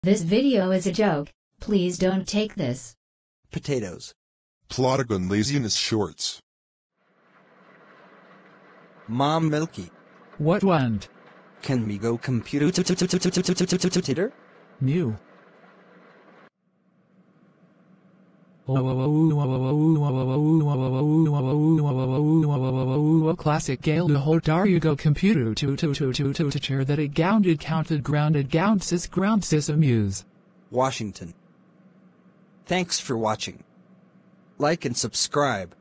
This video is a joke. Please don't take this. Potatoes. Plotagon Laziness shorts. Mom Milky. What want? Can we go computer? New. Classic Gayloo hold are you go computer to chair that it gounded counted grounded gound sis amuse. Washington. Thanks for watching. Like and subscribe.